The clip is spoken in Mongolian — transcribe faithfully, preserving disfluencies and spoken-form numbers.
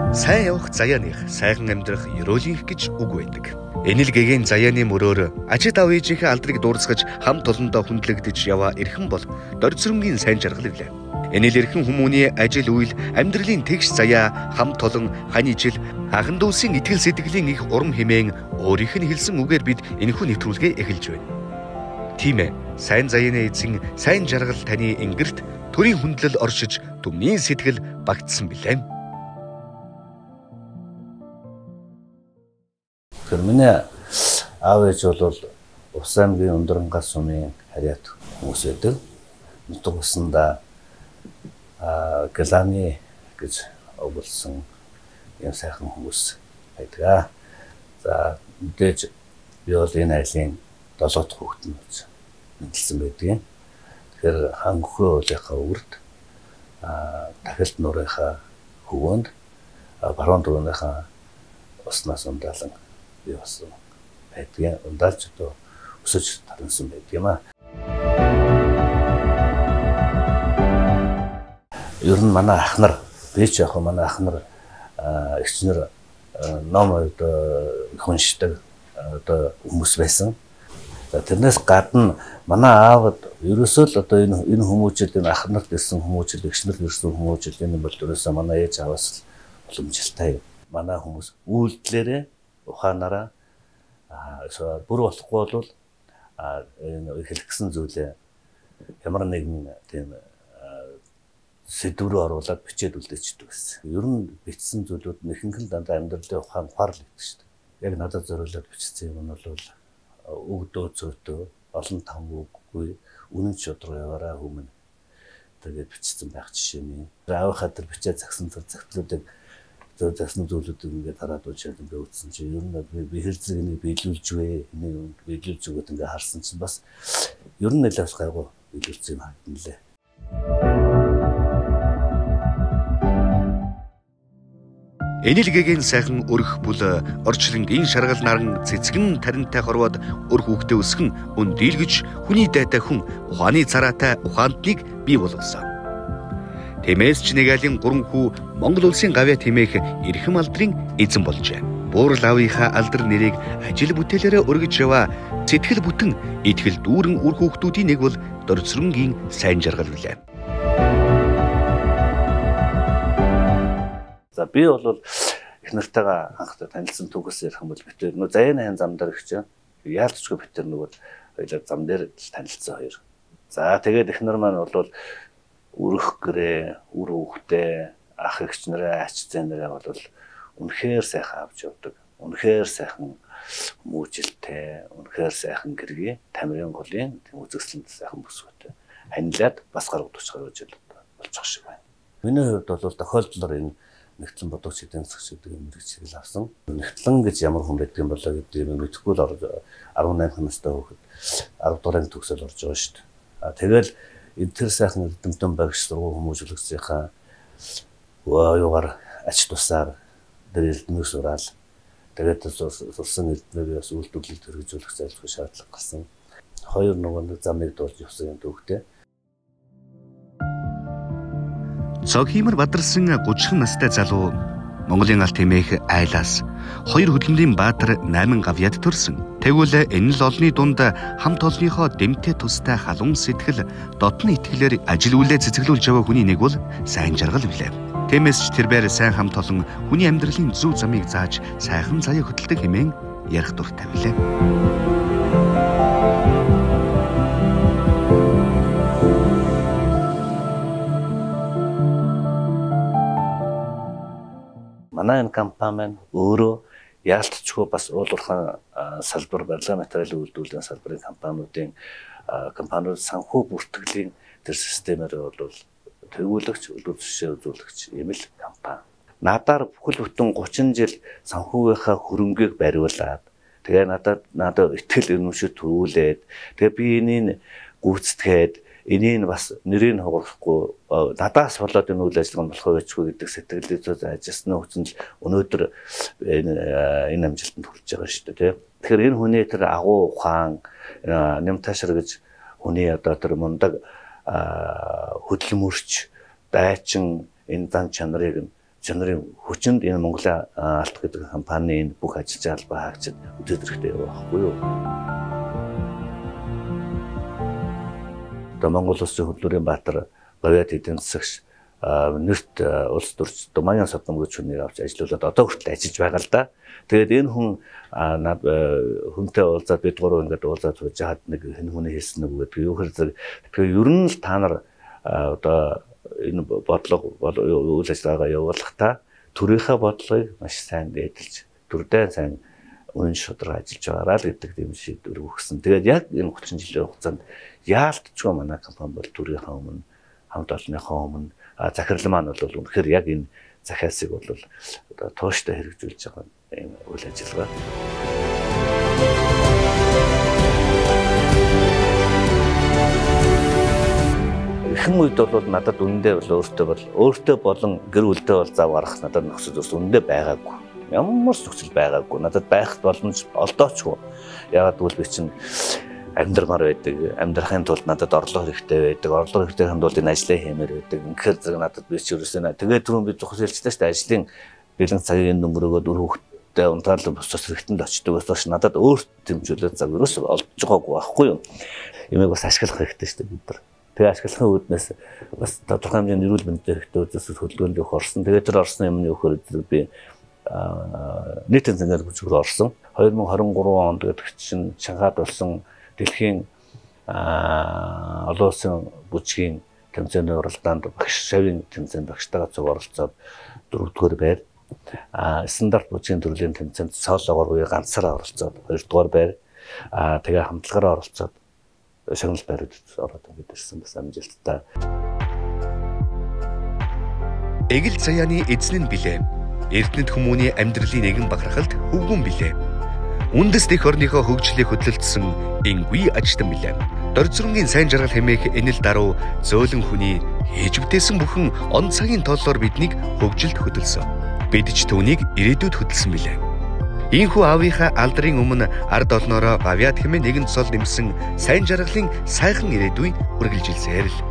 Сайн явах заяаных, сайхан амьдрах ёроолынх гэж үг байдаг. Энэл гэгийн заяаны мөрөөр ажид аав ээжийнхээ алдрыг дуурсгаж хамт олондоо хүндлэгдэж яваа эрхэм бол дорцрымгийн сайн жаргал ивлээ. Энэл эрхэм хүмүүний ажил үйл, амьдралын тэгш заяа, хамт олон, хань ижил, хахан дүүсийн итгэл сэтгэлийн их урам хэмээн өөрийнх нь хэлсэн үгээр бид энэхүү нэвтрүүлгээ эхэлж байна. Тийм ээ, сайн заяаны эзэн, сайн жаргал таны ингэрт төрийн хүндлэл оршиж, түмний сэтгэл багтсан билээ. Миний аав ээж бол Ус аймгийн Ундрангас сумын харьяат хүмүүс байдаг. Нутаг усанда Галаны гэж өгүүлсэн юм сайхан хүмүүс байдаг. За мэдээж би бол энэ айлын долоо дахь хүүхэд нь мэдлсэн байдаг. Тэгэхээр хангөхөө уулынхаа үрд дахилт нуурынхаа хөвөөнд баруун дөрөвнийхээ уснаас ундаалan би бас байдгийн ундаалж одоо өсөж тарансан байдаг юм аа. Ер нь манай ах нар, би ч яг манай ах нар эгчнэр ном хүншдэг одоо хүмүүс байсан. За тэрнээс гадна манай аавд ерөөсөө л одоо энэ энэ хүмүүжил энэ ах нарт ирсэн хүмүүжил, эгчнэрт ирсэн хүмүүжил энэ бол ерөөсөө манай ээж аваас уламжилтай. Манай хүмүүс үйлдэлээрээ ухаанаараа аа бүр болохгүй бол энэ хэлгсэн зүйлээ ямар нэгэн тийм сэдврүү оруулаад бичээд үлдээчихдэг гэсэн. Ер нь бичсэн зүйлүүд нь ихэнх нь дандаа амьдралын ухаан ухаар л байдаг шүү дээ. Яг надад зориулаад бичсэн юм нь бол өгдөө зөөтөө олон там үггүй үнэн шудраг яваараа хүмүн тэгээд бичсэн байх жишээ нь. Аавынхаа тэр бичээд загсан цагтлуудыг зөв засан зүйлүүдийг ингээд хараад уучаад ингээд үтсэн чинь ер нь би хэрцэг энийг биелүүлж вэ? Энийг биелүүлж өгöd ингээд харсан чинь бас ер нь нэлээс гайгүй биелүүлсэн юм харагдана лээ. Энэл гэгийн сайхан өрх бүл орчлонгийн шаргал наран цэцгэн таринтай хорвоод өр хүүхдээ өсгөн өн дийлгэж хүний дайтай хүн ухааны цараатай ухаантныг бий болгосон. Тэмээс ч нэг айлын гурван хүү Монгол улсын гавья тэмээх эрхэм алдрын эзэн болжээ. Буурал аавынхаа алдар нэрийг ажил бүтээлээрээ өргөж яваа сэтгэл бүтэн итгэл дүүрэн үр хүүхдүүдийн нэг бол дорцрымгийн сайн жаргал билээ. За би бол их нартайгаа анхтай танилцсан түүхээс ярих юм бол бид нөө заяаны хайн зам дээр гэж яалтчгүй бид нөгөө хоёулаа зам дээр танилцсан хоёр. За тэгээд их нар маань бол өрөх гэрээ, үр хүүхдээ, ах эгч нараа, ач зээ нараа бол үнэхээр сайхан авч явдаг. Үнэхээр сайхан хүмүүжилтэй, үнэхээр сайхан гэргий, тамирын голын үзэсгэлэнт сайхан бүсгүйтэй. Ханилаад бас гарууд тушгаар үжил болчих шиг байна. Миний хувьд бол тохиолдлоор энэ нэгтлэн бодогч эдийн засаг гэдэг юм хэрэгжил авсан. Нэгтлэн гэж ямар хүн байдаг юм болоо гэдэг юм мэдэхгүй л арван найман настай хүүхэд арав дуурайн төгсөл орж байгаа шүү дээ. Тэгэл тэр сайхан эрдэмтэн багш сургууль хүмүүжүүлэгчийнхаа юугаар ач тусаар тэр эрдэмтнийг сураал. Тэгээд сурсан эрдэмтнийг бас үйлдвэрлэлд хэрэгжүүлэх зайлшгүй шаардлага гарсан. Хоёр нөгөө замыг дуулж явсан юм түүхтэй. Цогхимэр бадарсан гучин настай залуу Монголын алт тэмээх айлаас хоёр хөдөлмөрийн баатар найман гавьяд төрсөн. Тэгвэл энэ л олны дунд хамт олонныхоо дэмтэй тустай халуун сэтгэл дотны итгэлээр ажил үйлээ цэцгэлүүлж яваа хүний нэг бол сайн жаргал билээ. Тиймээс ч тэрээр сайн хамт олон хүний амьдралын зөв замыг зааж сайхан заяа хөдөлдөг хэмээн ярих дуртай билээ. Манай энэ компани өөрөө яалтчгүй бас уулуурхан салбар барилгын материалын үйлдвэрлэлийн салбарын компаниудын компаниуд санхүү бүртгэлийн тэр системээр бол тэгүүлэгч, үйлдвэрлэгч, үзүүлэгч ийм л компани. Надаар бүхэл бүтэн гучин жил санхүүгийнхаа хөрөнгийг бариулаад тэгээ надад надад итгэл үнэмшил төрүүлээд тэгээ би энийг гүйцэтгээд энийг бас нэрийг хугарахгүй надаас болоод энэ үйл ажиллагаа болох байцгүй гэдэг сэтгэлдээ ажилласны хүчинд өнөөдөр энэ энэ амжилтанд хүрч байгаа шүү дээ. Тэгэхээр энэ хүний тэр агуу ухаан нямташир гэж хүний одоо тэр мундаг хөдөлмөрч дайчин энэ зан чанарыг чанарын хүчинд энэ Монголын алт гэдэг компани энэ бүх ажиллаж албаа хаагчид өдөөд хэрэгтэй байхгүй юу? Одоо Монгол Улсын хөдөлмөрийн баатар Говьяд эдийн засагч нэрт улс төрч Думаян Содном гэж хүнийг авч ажиллуулад одоо хүртэл ажиллаж байгаа л да. Тэгээд энэ хүн над хүнтэй уулзаад бид гурав ингээд уулзаад сууж хаад нэг хэн хүний хэлсэн үг гэдэг юу хэрэг. Тэгэхээр ер нь л та нар одоо энэ бодлого үйл ажиллагаагаа явуулахдаа төрийнхээ бодлогыг маш сайн дээдэлж төрдөө сайн үнэн шударга ажиллаж байгаараа л гэдэг юм шийдвэр өгсөн. Тэгээд яг энэ гучин жилийн хугацаанд яалтчгүй манай компани бол төрийнхээ өмнө хамт олонныхоо өмнө захирал маань бол үнэхээр яг энэ захиасыг бол одоо тууштай хэрэгжүүлж байгаа юм үйл ажиллагаа. Ихэнх үед бол надад үнэндээ бол өөртөө бол өөртөө болон гэр бүлдээ бол зав гарах надад нөхцөл зурс үнэндээ байгаагүй. Ямар ч нөхцөл байгаагүй. Надад байх боломж олдоочгүй. Яагаад гэвэл би чинь амьдрмаар байдаг. Амьдрахын тулд надад орлого хэрэгтэй байдаг. Орлого хэрэгтэй хэмд бол энэ ажлаа хиймээр байдаг. Инхээр зэрэг надад би ч ерөөсөө тэгээд түрүүн би зохис хэлжтэй шүү дээ. Ажлын бэлэн цагийн өнгөрөөгөө дөрөв хүүхдтэй унтраал босос хэрэгтэнд очдог бас надад өөрт дэмжүүлээд зав ерөөсөө олж байгаагүй байхгүй юу? Ямиг бас ашиглах хэрэгтэй шүү дээ бид нар. Тэгээ ашиглахын үүднээс бас тодорхой хэмжээнд эрүүл мэндийн хэрэгтэй үзэсгэлэнт хөдөлгөөнд их орсон. Тэгээд тэр орсны өмнө өгөхөр би нийтийн цэнгээр бүжгээр орсон. две тысячи двадцать три онд гэдэг чинь Шанхайд болсон дэлхийн олон улсын бүжгийн тэмцээний уралдаанд багш шавийн тэмцээнд багштайгаа цуг оролцоод дөрөвдүгээр байр. А стандарт бүжгийн төрлийн тэмцээнд соолоогоор үе ганцаараа оролцоод хоёрдугаар байр. А тэгээ хамтлагаараа оролцоод шагнал байрууд ороод ингээд ирсэн бас амжилттай. Эгэл заяаны эзэн нь билээ. Эрдэнэт хүмүүний амьдралын нэгэн бахархалд хөвгүн билээ. Үндэс дэх орныхоо хөгжлийг хөдөлгдсөн энгүй ажилтан билээ. Дорцронгийн сайн жаргал хэмээх энэл даруй зөөлөн хүний хийж бүтээсэн бүхэн он цагийн тооллоор биднийг хөгжилд хөдөлсөн. Бид ч түүнийг ирээдүйд хөдөлсөн билээ. Ийхүү аавынхаа алдрын өмнө ард олноороо Говьяд хэмээн нэгэн цол нэмсэн сайн жаргалын сайхан ирээдүй үргэлжилсээр л